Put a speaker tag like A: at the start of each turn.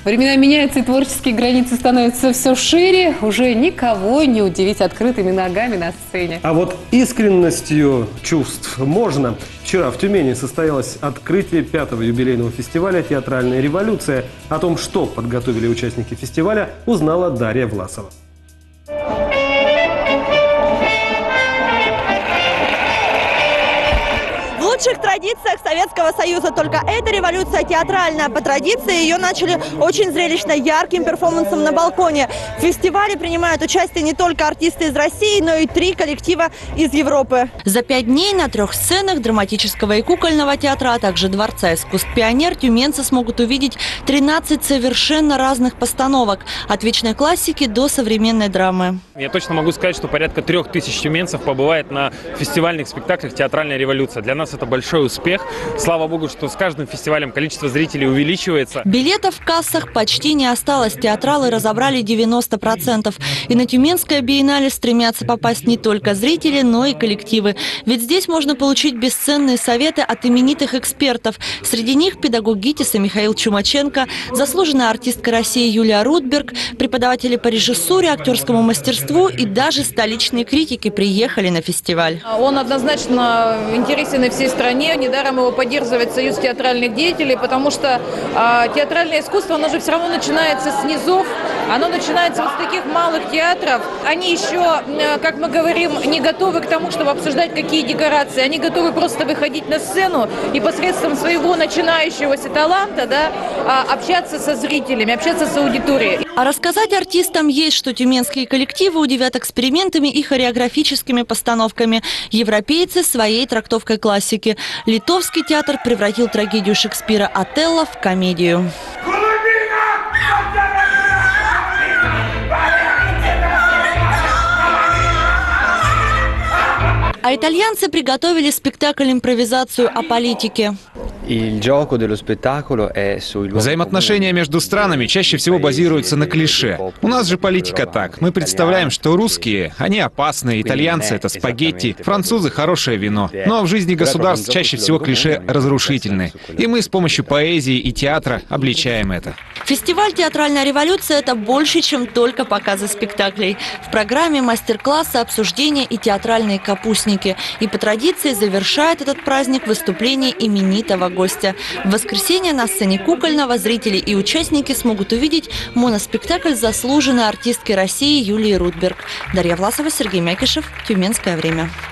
A: Времена меняются, и творческие границы становятся все шире. Уже никого не удивить открытыми ногами на сцене.
B: А вот искренностью чувств можно. Вчера в Тюмени состоялось открытие 5-го юбилейного фестиваля «Театральная революция». О том, что подготовили участники фестиваля, узнала Дарья Власова.
C: В лучших традициях Советского Союза только эта революция театральная. По традиции ее начали очень зрелищно, ярким перформансом на балконе. В фестивале принимают участие не только артисты из России, но и 3 коллектива из Европы. За 5 дней на 3 сценах драматического и кукольного театра, а также Дворца искусств «Пионер» тюменцы смогут увидеть 13 совершенно разных постановок. От вечной классики до современной драмы.
D: Я точно могу сказать, что порядка 3000 тюменцев побывает на фестивальных спектаклях «Театральная революция». Для нас это большой успех. Слава богу, что с каждым фестивалем количество зрителей увеличивается.
C: Билетов в кассах почти не осталось. Театралы разобрали 90%. И на Тюменское биеннале стремятся попасть не только зрители, но и коллективы. Ведь здесь можно получить бесценные советы от именитых экспертов. Среди них педагог ГИТИСа Михаил Чумаченко, заслуженная артистка России Юлия Рудберг, преподаватели по режиссуре, актерскому мастерству и даже столичные критики приехали на фестиваль.
E: Он однозначно интересен и всей стране. Недаром его поддерживает Союз театральных деятелей, потому что театральное искусство, оно же все равно начинается с низов, оно начинается вот с таких малых театров. Они еще, как мы говорим, не готовы к тому, чтобы обсуждать какие декорации. Они готовы просто выходить на сцену и посредством своего начинающегося таланта, общаться со зрителями, общаться с аудиторией.
C: А рассказать артистам есть, что тюменские коллективы удивят экспериментами и хореографическими постановками. Европейцы своей трактовкой классики. Литовский театр превратил трагедию Шекспира «Отелло» в комедию. А итальянцы приготовили спектакль-импровизацию о политике.
F: Взаимоотношения между странами чаще всего базируются на клише. У нас же политика так. Мы представляем, что русские, они опасные, итальянцы — это спагетти, французы — хорошее вино. Но в жизни государств чаще всего клише разрушительны. И мы с помощью поэзии и театра обличаем это.
C: Фестиваль «Театральная революция» — это больше, чем только показы спектаклей. В программе мастер-классы, обсуждения и театральные капустники. И по традиции завершает этот праздник выступление именитого гостя. В воскресенье на сцене кукольного зрители и участники смогут увидеть моноспектакль заслуженной артистки России Юлии Рудберг. Дарья Власова, Сергей Мякишев. Тюменское время.